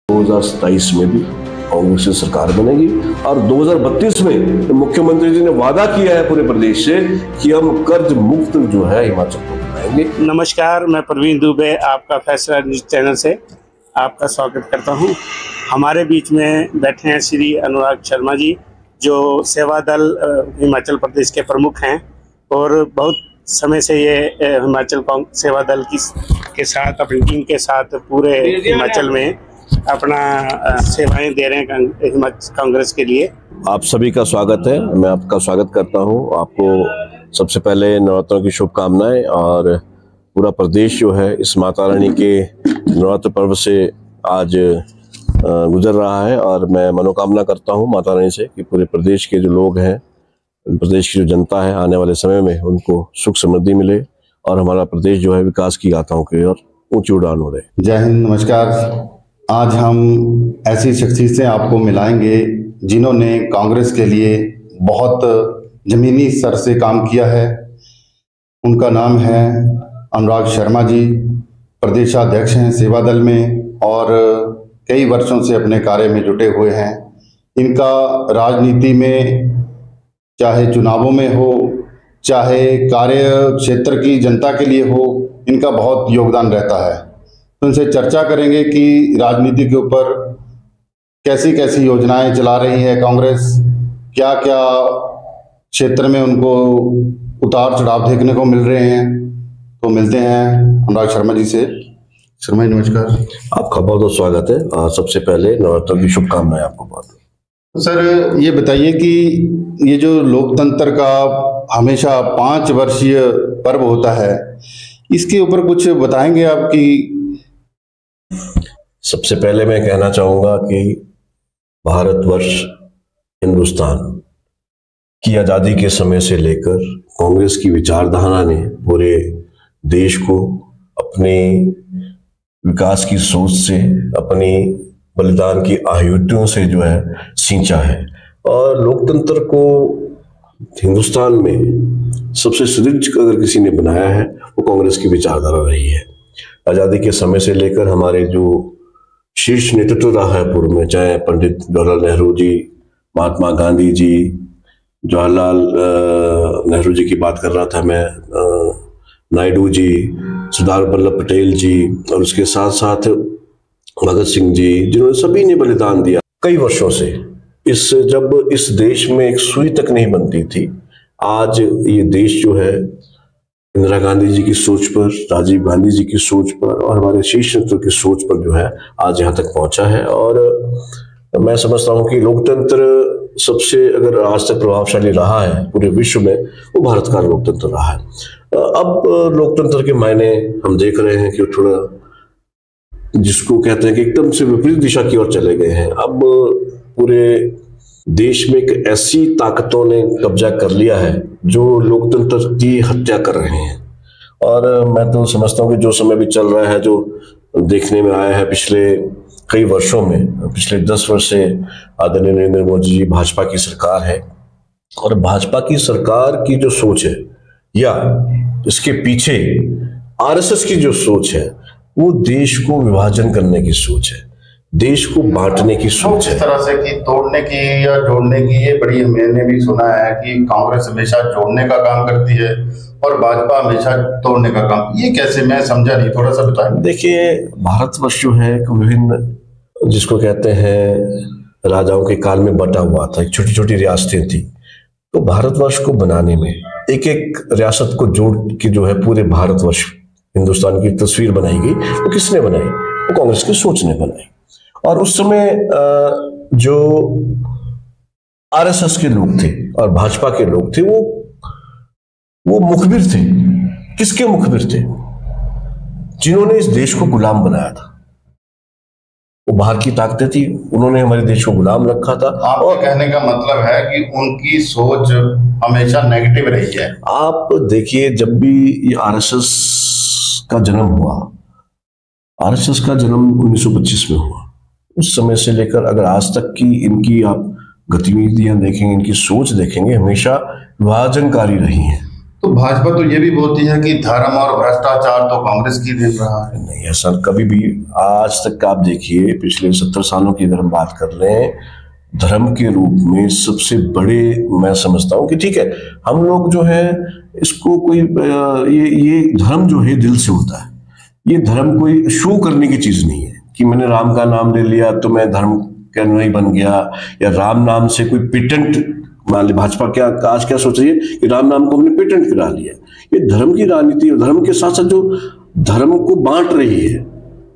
2027 में भी कांग्रेस की सरकार बनेगी और 2032 में मुख्यमंत्री जी ने वादा किया है पूरे प्रदेश से कि हम कर्ज मुक्त जो है हिमाचल को बनाएंगे। नमस्कार, मैं प्रवीण दुबे आपका फैसला न्यूज चैनल से आपका स्वागत करता हूं। हमारे बीच में बैठे हैं श्री अनुराग शर्मा जी, जो सेवा दल हिमाचल प्रदेश के प्रमुख हैं और बहुत समय से ये हिमाचल सेवा दल के साथ अपनी टीम के साथ पूरे हिमाचल में अपना सेवाएं दे रहे हैं कांग्रेस के लिए। आप सभी का स्वागत है, मैं आपका स्वागत करता हूं। आपको सबसे पहले नवरात्रों की शुभकामनाएं और पूरा प्रदेश जो है इस माता रानी के नवरात्र पर्व से आज गुजर रहा है और मैं मनोकामना करता हूं माता रानी से कि पूरे प्रदेश के जो लोग हैं, प्रदेश की जो जनता है, आने वाले समय में उनको सुख समृद्धि मिले और हमारा प्रदेश जो है विकास की गाथाओं की ओर ऊंची उड़ान हो रहे। जय हिंद, नमस्कार। आज हम ऐसी शख्सियतें आपको मिलाएंगे जिन्होंने कांग्रेस के लिए बहुत जमीनी स्तर से काम किया है। उनका नाम है अनुराग शर्मा जी, प्रदेशाध्यक्ष हैं सेवा दल में और कई वर्षों से अपने कार्य में जुटे हुए हैं। इनका राजनीति में चाहे चुनावों में हो, चाहे कार्य क्षेत्र की जनता के लिए हो, इनका बहुत योगदान रहता है। तो इनसे चर्चा करेंगे कि राजनीति के ऊपर कैसी कैसी योजनाएं चला रही है कांग्रेस, क्या क्या क्षेत्र में उनको उतार चढ़ाव देखने को मिल रहे हैं। तो मिलते हैं अनुराग शर्मा जी से। शर्मा जी नमस्कार। आपका बहुत बहुत स्वागत है और सबसे पहले नवरात्र की शुभकामनाएं आपको बहुत। सर ये बताइए कि ये जो लोकतंत्र का हमेशा 5 वर्षीय पर्व होता है, इसके ऊपर कुछ बताएंगे आप? कि सबसे पहले मैं कहना चाहूंगा कि भारतवर्ष, हिंदुस्तान की आज़ादी के समय से लेकर कांग्रेस की विचारधारा ने पूरे देश को अपने विकास की सोच से, अपनी बलिदान की आहुतियों से जो है सींचा है और लोकतंत्र को हिंदुस्तान में सबसे सुदृढ़ अगर किसी ने बनाया है वो कांग्रेस की विचारधारा रही है। आज़ादी के समय से लेकर हमारे जो शीर्ष नेतृत्व रहा है पूर्व में, चाहे पंडित जवाहरलाल नेहरू जी, महात्मा गांधी जी, जवाहरलाल नेहरू जी की बात कर रहा था मैं, नायडू जी, सरदार वल्लभ पटेल जी और उसके साथ साथ भगत सिंह जी, जिन्होंने सभी ने बलिदान दिया कई वर्षों से। जब इस देश में एक सुई तक नहीं बनती थी, आज ये देश जो है इंदिरा गांधी जी की सोच पर, राजीव गांधी जी की सोच पर और हमारे शीर्ष नेतृत्व की सोच पर जो है आज यहाँ तक पहुंचा है। और मैं समझता हूँ कि लोकतंत्र सबसे अगर आज तक प्रभावशाली रहा है पूरे विश्व में, वो भारत का लोकतंत्र रहा है। अब लोकतंत्र के मायने हम देख रहे हैं कि थोड़ा जिसको कहते हैं कि एकदम से विपरीत दिशा की ओर चले गए हैं। अब पूरे देश में एक ऐसी ताकतों ने कब्जा कर लिया है जो लोकतंत्र की हत्या कर रहे हैं। और मैं तो समझता हूँ कि जो समय भी चल रहा है, जो देखने में आया है पिछले कई वर्षों में, पिछले 10 वर्ष से आदरणीय नरेंद्र मोदी जी भाजपा की सरकार है और भाजपा की सरकार की जो सोच है या इसके पीछे आरएसएस की जो सोच है, वो देश को विभाजन करने की सोच है, देश को बांटने की सोच है। इस तरह से कि तोड़ने की या जोड़ने की, ये बड़ी मैंने भी सुना है कि कांग्रेस हमेशा जोड़ने का काम करती है और भाजपा हमेशा तोड़ने का काम। ये कैसे, मैं समझा नहीं, थोड़ा सा बताएं। देखिए, भारतवर्ष जो है विभिन्न जिसको कहते हैं राजाओं के काल में बटा हुआ था, छोटी छोटी रियासतें थी। तो भारतवर्ष को बनाने में एक एक रियासत को जोड़ के जो है पूरे भारतवर्ष हिंदुस्तान की तस्वीर बनाई गई। वो किसने बनाई? वो कांग्रेस की सोच ने बनाई। और उस समय जो आरएसएस के लोग थे और भाजपा के लोग थे, वो मुखबिर थे। किसके मुखबिर थे? जिन्होंने इस देश को गुलाम बनाया था। वो बाहर की ताकतें थी, उन्होंने हमारे देश को गुलाम रखा था। आपके कहने का मतलब है कि उनकी सोच हमेशा नेगेटिव रही है। आप देखिए, जब भी ये आरएसएस का जन्म हुआ, आरएसएस का जन्म 1925 में हुआ, उस समय से लेकर अगर आज तक की इनकी आप गतिविधियां देखेंगे, इनकी सोच देखेंगे, हमेशा विभाजनकारी रही हैं। तो भाजपा तो ये भी बोलती है कि धर्म और भ्रष्टाचार तो कांग्रेस की देन रहा है। नहीं, ऐसा कभी भी आज तक का आप देखिए, पिछले 70 सालों की अगर हम बात कर रहे हैं, धर्म के रूप में सबसे बड़े, मैं समझता हूं कि ठीक है, हम लोग जो है इसको कोई ये धर्म जो है दिल से होता है। ये धर्म कोई शो करने की चीज नहीं है कि मैंने राम का नाम ले लिया तो मैं धर्म का अनुयायी बन गया, या राम नाम से कोई पेटेंट, मान ली भाजपा क्या आज क्या सोच रही है कि राम नाम को हमने पेटेंट करा लिया। ये धर्म की राजनीति और धर्म के साथ साथ जो धर्म को बांट रही है।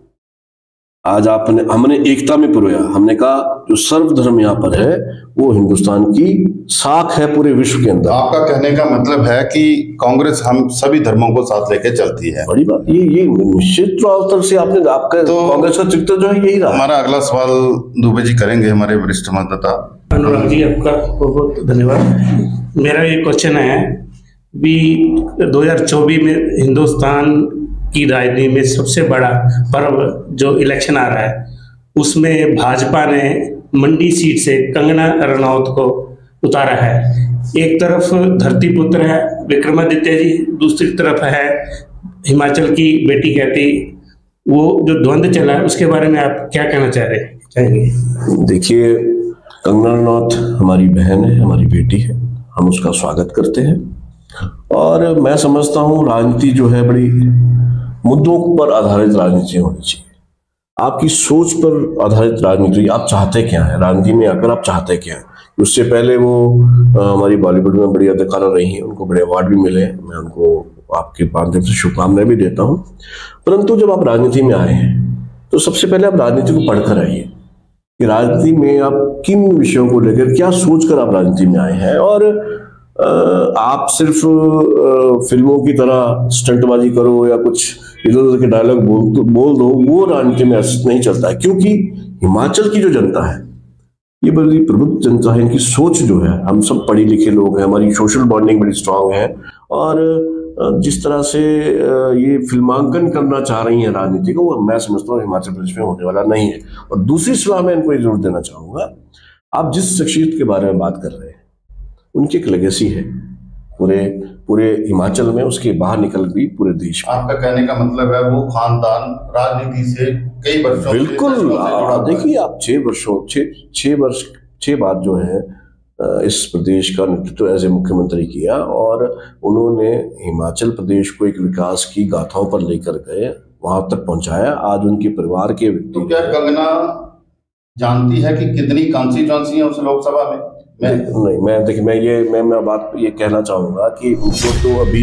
आज हमने एकता में पिरोया, हमने कहा जो सर्वधर्म यहाँ पर है वो हिंदुस्तान की साख है पूरे विश्व के अंदर। आपका कहने का मतलब है कि कांग्रेस हम सभी धर्मों को साथ लेके चलती है। बड़ी बात ये निश्चित तौर से आपने आपका तो कांग्रेस का चित्र जो है यही रहा। हमारा अगला सवाल दुबे जी करेंगे, हमारे वरिष्ठ मतदाता। अनुराग जी, आपका बहुत बहुत धन्यवाद। मेरा ये क्वेश्चन है भी 2024 में हिंदुस्तान की राजनीति में सबसे बड़ा पर्व जो इलेक्शन आ रहा है, उसमें भाजपा ने मंडी सीट से कंगना रनौत को उतारा है। एक तरफ धरती पुत्र है विक्रमादित्य जी, दूसरी तरफ है हिमाचल की बेटी कहती। वो जो द्वंद्व चला है उसके बारे में आप क्या कहना चाहेंगे? देखिए, कंगना रनौत हमारी बहन है, हमारी बेटी है, हम उसका स्वागत करते हैं। और मैं समझता हूँ राजनीति जो है बड़ी मुद्दों पर आधारित राजनीति होनी चाहिए, आपकी सोच पर आधारित राजनीति। आप चाहते क्या है राजनीति में आकर, आप चाहते क्या है? उससे पहले वो हमारी बॉलीवुड में बड़ी अदाकारा रही हैं, उनको बड़े अवार्ड भी मिले, मैं उनको आपके माध्यम से शुभकामनाएं भी देता हूँ। परंतु जब आप राजनीति में आए हैं तो सबसे पहले आप राजनीति को पढ़कर आइए कि राजनीति में आप किन विषयों को लेकर क्या सोचकर आप राजनीति में आए हैं। और आप सिर्फ फिल्मों की तरह स्टंटबाजी करो या कुछ इधर उधर के डायलॉग बोल दो, वो राजनीति में ऐसा नहीं चलता है। क्योंकि हिमाचल की जो जनता है ये बड़ी प्रबुद्ध जनता है, इनकी सोच जो है, हम सब पढ़े लिखे लोग हैं, हमारी सोशल बॉन्डिंग बड़ी स्ट्रांग है। और जिस तरह से ये फिल्मांकन करना चाह रही है राजनीति को, वो मैं समझता हूँ हिमाचल प्रदेश में होने वाला नहीं है। और दूसरी सलाह मैं इनको जरूर देना चाहूंगा, आप जिस शख्सियत के बारे में बात कर रहे हैं उनकी एक लेगेसी है पूरे हिमाचल में, उसके बाहर निकल भी पूरे देश में। आपका कहने का मतलब है वो खानदान राजनीति से कई वर्षों बिल्कुल। देखिए, आप 6 बार जो है इस प्रदेश का नेतृत्व एज ए मुख्यमंत्री किया, और उन्होंने हिमाचल प्रदेश को एक विकास की गाथाओं पर लेकर गए, वहां तक पहुंचाया। आज उनके परिवार के व्यक्ति, तो क्या कंगना जानती है कि कितनी कॉन्स्टिट्यूएंसी है उस लोकसभा में? नहीं, मैं बात ये कहना चाहूंगा कि उनको तो अभी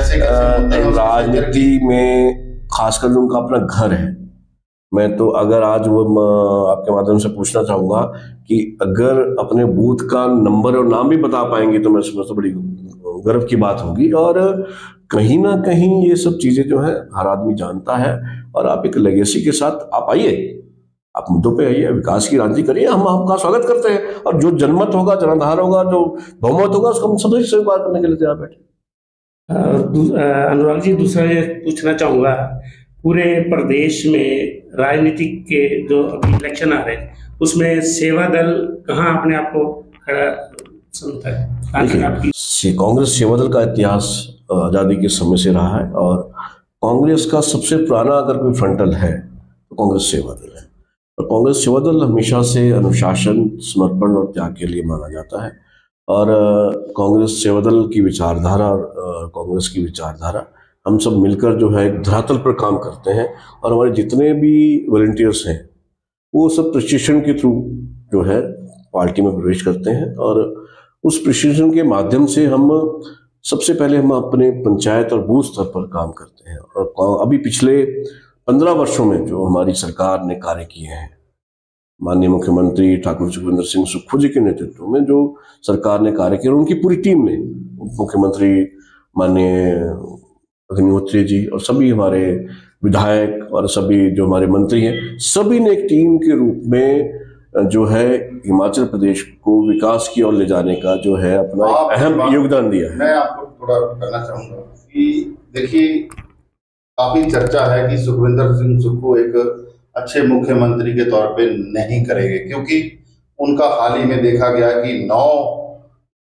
राजनीति में खासकर जो उनका अपना घर है, मैं तो अगर आज वो आपके माध्यम से पूछना चाहूंगा कि अगर अपने बूथ का नंबर और नाम भी बता पाएंगे तो मैं समझता बड़ी गर्व की बात होगी। और कहीं ना कहीं ये सब चीजें जो है हर आदमी जानता है। और आप एक लेगेसी के साथ आप आइए, आप मुद्दों पे आइए, विकास की राजनीति करिए, हम आपका स्वागत करते हैं। और जो जनमत होगा, जनाधार होगा, जो बहुमत होगा, उसको हम सभी स्वीकार करने के लिए तैयार बैठे। अनुराग जी, दूसरा ये पूछना चाहूंगा, पूरे प्रदेश में राजनीतिक के जो अभी इलेक्शन आ रहे हैं उसमें सेवा दल कहाँ अपने आप को खड़ा समझता है? कांग्रेस सेवा दल का इतिहास आजादी के समय से रहा है, और कांग्रेस का सबसे पुराना अगर कोई फ्रंटल है तो कांग्रेस सेवा दल है। और कांग्रेस सेवा दल हमेशा से अनुशासन, समर्पण और त्याग के लिए माना जाता है। और कांग्रेस सेवा दल की विचारधारा और कांग्रेस की विचारधारा हम सब मिलकर जो है एक धरातल पर काम करते हैं। और हमारे जितने भी वॉलंटियर्स हैं वो सब प्रशिक्षण के थ्रू जो है पार्टी में प्रवेश करते हैं। और उस प्रशिक्षण के माध्यम से हम सबसे पहले हम अपने पंचायत और बूथ स्तर पर काम करते हैं। और अभी पिछले 15 वर्षों में जो हमारी सरकार ने कार्य किए हैं, माननीय मुख्यमंत्री ठाकुर सुखविंदर सिंह सुक्खू जी के नेतृत्व में जो सरकार ने कार्य किया, उनकी पूरी टीम ने, मुख्यमंत्री माननीय अग्निहोत्री जी और सभी हमारे विधायक और सभी जो हमारे मंत्री हैं, सभी ने एक टीम के रूप में जो है हिमाचल प्रदेश को विकास की ओर ले जाने का जो है अपना अहम योगदान दिया है। मैं आपको थोड़ा कहना चाहूंगा कि देखिए, काफी चर्चा है कि सुखविंदर सिंह सुक्खू एक अच्छे मुख्यमंत्री के तौर पे नहीं करेंगे, क्योंकि उनका हाल ही में देखा गया कि 9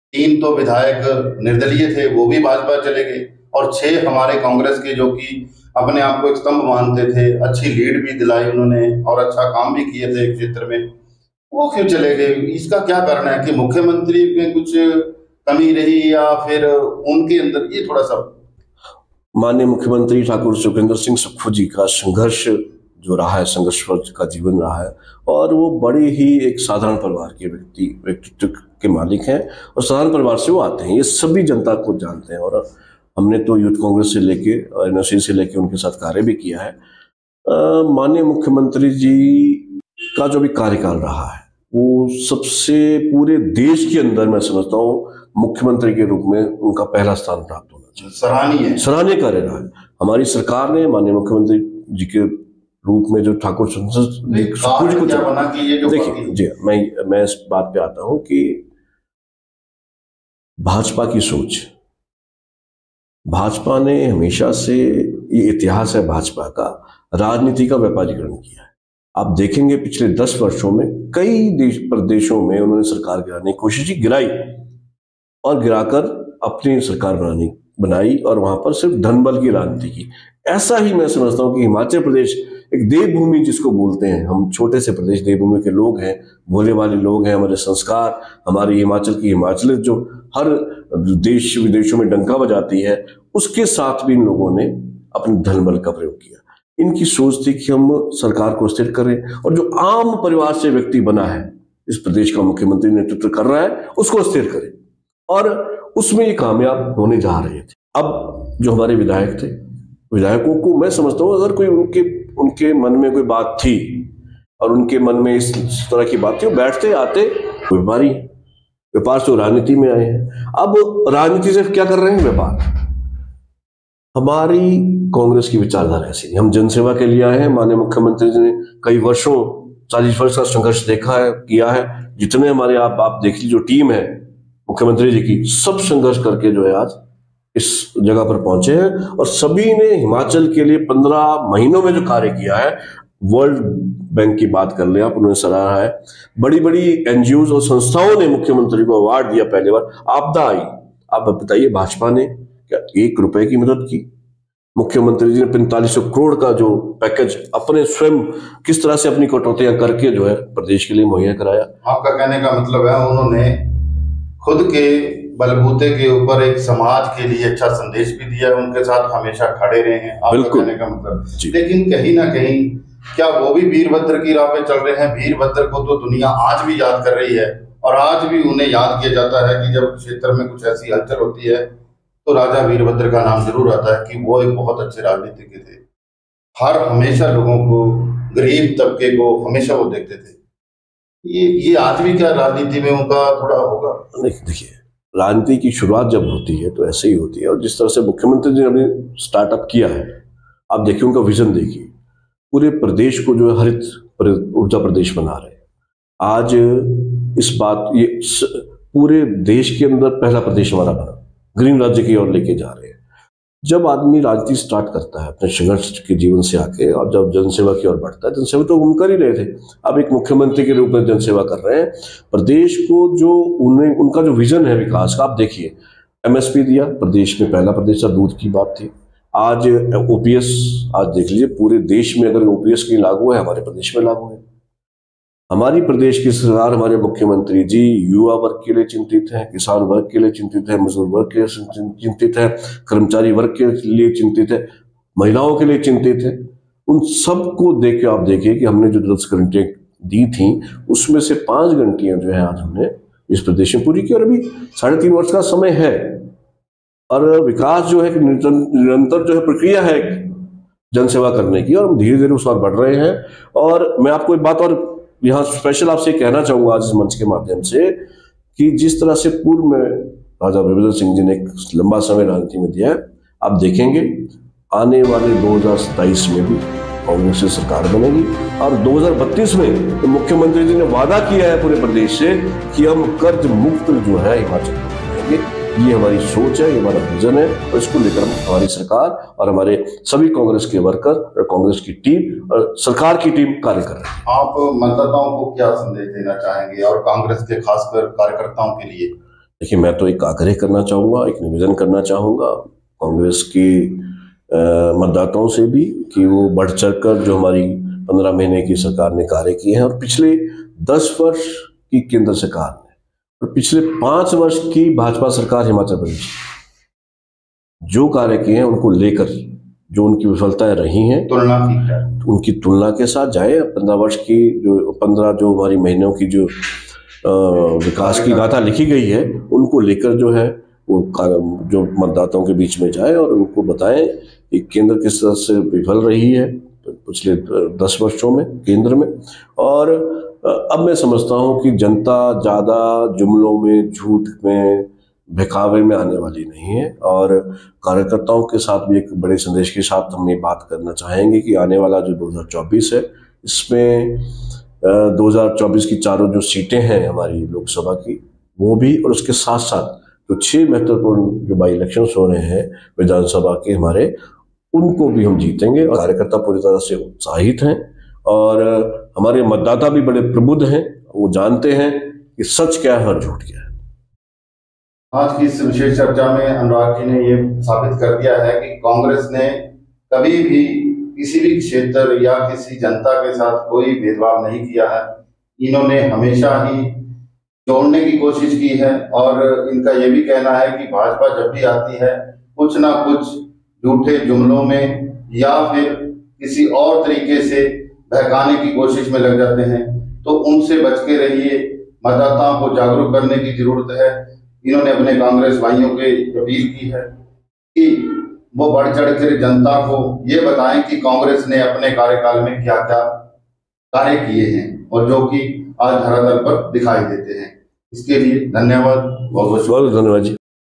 3 तो विधायक निर्दलीय थे, वो भी भाजपा चले गए, और 6 हमारे कांग्रेस के जो कि अपने आप को एक स्तंभ मानते थे, अच्छी लीड भी दिलाई उन्होंने और अच्छा काम भी किए थे क्षेत्र में, वो क्यों चले गए? इसका क्या कारण है कि मुख्यमंत्री में कुछ कमी रही या फिर उनके अंदर? ये थोड़ा सा। माननीय मुख्यमंत्री ठाकुर सुखविंदर सिंह सुक्खू जी का संघर्ष जो रहा है, संघर्ष का जीवन रहा है, और वो बड़े ही एक साधारण परिवार के व्यक्तित्व के मालिक हैं और साधारण परिवार से वो आते हैं, ये सभी जनता को जानते हैं। और हमने तो यूथ कांग्रेस से लेके और एनएससी से लेके उनके साथ कार्य भी किया है। माननीय मुख्यमंत्री जी का जो भी कार्यकाल रहा है वो सबसे पूरे देश के अंदर मैं समझता हूँ मुख्यमंत्री के रूप में उनका पहला स्थान प्राप्त होना चाहिए। सराहनीय कार्य रहा है। हमारी सरकार ने माननीय मुख्यमंत्री जी के रूप में जो ठाकुर देखिए जी, मैं इस बात पे आता हूं कि भाजपा की सोच, भाजपा ने हमेशा से, ये इतिहास है भाजपा का, राजनीति का व्यापारीकरण किया है। आप देखेंगे पिछले 10 वर्षों में कई प्रदेशों में उन्होंने सरकार गिराने की कोशिश की, गिराई और गिराकर अपनी सरकार बनाई और वहां पर सिर्फ धनबल की राजनीति की। ऐसा ही मैं समझता हूं कि हिमाचल प्रदेश एक देवभूमि जिसको बोलते हैं, हम छोटे से प्रदेश देवभूमि के लोग हैं, भोले वाले लोग हैं, हमारे संस्कार, हमारी हिमाचल की हिमाचलियत जो हर देश विदेशों में डंका बजाती है, उसके साथ भी इन लोगों ने अपने धनबल का प्रयोग किया। इनकी सोच थी कि हम सरकार को स्थिर करें और जो आम परिवार से व्यक्ति बना है, इस प्रदेश का मुख्यमंत्री नेतृत्व कर रहा है, उसको स्थिर करें, और उसमें ये कामयाब होने जा रहे थे। अब जो हमारे विधायक थे, विधायकों को मैं समझता हूँ अगर कोई उनके मन में कोई बात थी और उनके मन में इस तरह की बात थी, वो बैठते आते, व्यापारी, व्यापार से राजनीति में आए हैं। अब राजनीति से क्या कर रहे हैं? व्यापार। हमारी कांग्रेस की विचारधारा ऐसी नहीं, हम जनसेवा के लिए आए हैं। माननीय मुख्यमंत्री जी ने कई वर्षों, 40 वर्ष का संघर्ष देखा है, किया है। जितने हमारे आप देख लीजिए जो टीम है मुख्यमंत्री जी की, सब संघर्ष करके जो है आज इस जगह पर पहुंचे हैं, और सभी ने हिमाचल के लिए 15 महीनों में जो कार्य किया है, वर्ल्ड बैंक की बात कर ले आप, उन्होंने सराहा है। बड़ी बड़ी एनजीओ और संस्थाओं ने मुख्यमंत्री को अवार्ड दिया। पहली बार आपदा आई, आप बताइए भाजपा ने क्या 1 रुपए की मदद की? मुख्यमंत्री जी ने 4500 करोड़ का जो पैकेज अपने स्वयं किस तरह से अपनी कटौतियां करके जो है प्रदेश के लिए मुहैया कराया। आपका कहने का मतलब है उन्होंने खुद के बलबूते के ऊपर एक समाज के लिए अच्छा संदेश भी दिया, उनके साथ हमेशा खड़े रहे हैं, आपका कहने का मतलब। लेकिन कहीं ना कहीं क्या वो भी वीरभद्र की राह पे चल रहे हैं? वीरभद्र को तो दुनिया आज भी याद कर रही है, और आज भी उन्हें याद किया जाता है कि जब क्षेत्र में कुछ ऐसी हलचल होती है तो राजा वीरभद्र का नाम जरूर आता है कि वो एक बहुत अच्छे राजनीतिज्ञ थे। हमेशा लोगों को, गरीब तबके को हमेशा वो देखते थे। ये आज भी क्या राजनीति में उनका थोड़ा होगा? देखिए, राजनीति की शुरुआत जब होती है तो ऐसे ही होती है, और जिस तरह से मुख्यमंत्री जी ने अभी स्टार्टअप किया है, आप देखिए उनका विजन देखिए, पूरे प्रदेश को जो है हरित ऊर्जा प्रदेश बना रहे हैं। आज इस बात, ये पूरे देश के अंदर पहला प्रदेश हमारा बना, ग्रीन राज्य की ओर लेके जा रहे हैं। जब आदमी राजनीति स्टार्ट करता है अपने संघर्ष के जीवन से आके, और जब जनसेवा की ओर बढ़ता है, जनसेवा तो हम कर ही रहे थे, अब एक मुख्यमंत्री के रूप में जनसेवा कर रहे हैं प्रदेश को। जो उनका जो विजन है विकास का, आप देखिए एमएसपी दिया, प्रदेश में पहला प्रदेश था, दूध की बात थी। आज ओपीएस, आज देख लीजिए पूरे देश में अगर ओपीएस की लागू है, हमारे प्रदेश में लागू है। हमारी प्रदेश की सरकार, हमारे मुख्यमंत्री जी युवा वर्ग के लिए चिंतित है, किसान वर्ग के लिए चिंतित है, मजदूर वर्ग के लिए चिंतित है, कर्मचारी वर्ग के लिए चिंतित है, महिलाओं के लिए चिंतित है। उन सबको देख के आप देखिए कि हमने जो 10 घंटे दी थी, उसमें से 5 घंटियां जो है आज हमने इस प्रदेश में पूरी की, और अभी 3.5 वर्ष का समय है, और विकास जो है निरंतर जो है प्रक्रिया है जनसेवा करने की, और हम धीरे धीरे उस पर बढ़ रहे हैं। और मैं आपको एक बात और यहाँ स्पेशल आपसे कहना चाहूंगा आज इस मंच के माध्यम से, कि जिस तरह से पूर्व में राजा वीरभद्र सिंह जी ने एक लंबा समय राजनीति में दिया है, आप देखेंगे आने वाले 2027 में भी कांग्रेस की सरकार बनेगी, और 2032 में तो मुख्यमंत्री जी ने वादा किया है पूरे प्रदेश से कि हम कर्ज मुक्त जो है हिमाचल में बनाएंगे। ये हमारी सोच है, ये हमारा विजन है, और इसको लेकर हमारी सरकार और हमारे सभी कांग्रेस के वर्कर और कांग्रेस की टीम और सरकार की टीम कार्य कर रहे हैं। आप मतदाताओं को क्या संदेश देना चाहेंगे, और कांग्रेस के खासकर कार्यकर्ताओं के लिए? देखिए, मैं तो एक आग्रह करना चाहूँगा, एक निवेदन करना चाहूँगा कांग्रेस की मतदाताओं से भी कि वो बढ़ चढ़कर जो हमारी 15 महीने की सरकार ने कार्य किए हैं और पिछले 10 वर्ष की केंद्र सरकार ने और पिछले 5 वर्ष की भाजपा सरकार हिमाचल प्रदेश जो कार्य किए हैं उनको लेकर जो उनकी विफलताएं रही हैं तुलना की जाए, उनकी तुलना के साथ जाए। 15 वर्ष की जो 15 जो हमारी महीनों की जो विकास की गाथा लिखी गई है उनको लेकर जो है वो जो मतदाताओं के बीच में जाए और उनको बताएं कि केंद्र किस तरह से विफल रही है पिछले 10 वर्षों में केंद्र में। और अब मैं समझता हूं कि जनता ज़्यादा जुमलों में, झूठ में, बहकावे में आने वाली नहीं है और कार्यकर्ताओं के साथ भी एक बड़े संदेश के साथ हम ये बात करना चाहेंगे कि आने वाला जो 2024 है इसमें 2024 की चारों जो सीटें हैं हमारी लोकसभा की वो भी, और उसके साथ साथ जो 6 महत्वपूर्ण जो बाई इलेक्शंस हो रहे हैं विधानसभा के हमारे, उनको भी हम जीतेंगे। और कार्यकर्ता पूरी तरह से उत्साहित हैं और हमारे मतदाता भी बड़े प्रबुद्ध हैं, वो जानते हैं कि सच क्या है और झूठ क्या है। आज की इस विशेष चर्चा में अनुराग जी ने ये साबित कर दिया है कि कांग्रेस ने कभी भी किसी भी क्षेत्र या किसी जनता के साथ कोई भेदभाव नहीं किया है। इन्होंने हमेशा ही जोड़ने की कोशिश की है और इनका ये भी कहना है कि भाजपा जब भी आती है कुछ ना कुछ झूठे जुमलों में या फिर किसी और तरीके से बहकाने की कोशिश में लग जाते हैं, तो उनसे बच के रहिए। मतदाताओं को जागरूक करने की जरूरत है। इन्होंने अपने कांग्रेस भाइयों के अपील की है कि वो बढ़ चढ़ कर जनता को ये बताएं कि कांग्रेस ने अपने कार्यकाल में क्या क्या कार्य किए हैं और जो कि आज धरातल पर दिखाई देते हैं। इसके लिए धन्यवाद, बहुत बहुत धन्यवाद जी।